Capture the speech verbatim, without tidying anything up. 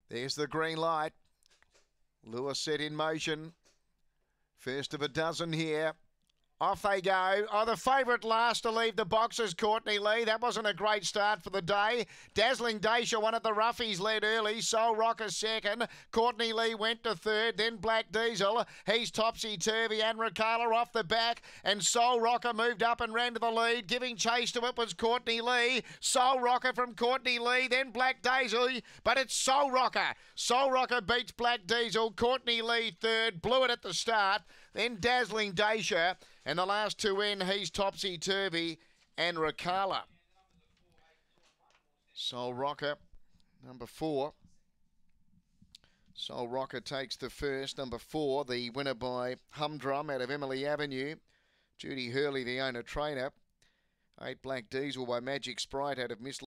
There's the green light. Lure set in motion. First of a dozen here. Off they go. Oh, the favourite last to leave the boxes, Courtney Lee. That wasn't a great start for the day. Dazzling Dacia won at the roughies, led early. Soul Rocker second. Courtney Lee went to third. Then Black Diesel. He's topsy-turvy. And Ricala off the back. And Soul Rocker moved up and ran to the lead. Giving chase to it was Courtney Lee. Soul Rocker from Courtney Lee. Then Black Diesel. But it's Soul Rocker. Soul Rocker beats Black Diesel. Courtney Lee third. Blew it at the start. Then Dazzling Dacia. And the last two in, he's Topsy-Turvy and Ricala. Soul Rocker, number four. Soul Rocker takes the first. Number four, the winner by Humdrum out of Emily Avenue. Judy Hurley, the owner-trainer. Eight Black Diesel by Magic Sprite out of Miss